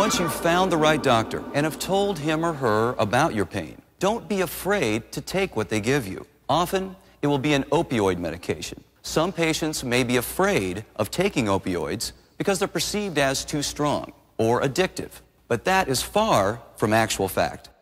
Once you've found the right doctor and have told him or her about your pain, don't be afraid to take what they give you. Often, it will be an opioid medication. Some patients may be afraid of taking opioids because they're perceived as too strong or addictive, but that is far from actual fact.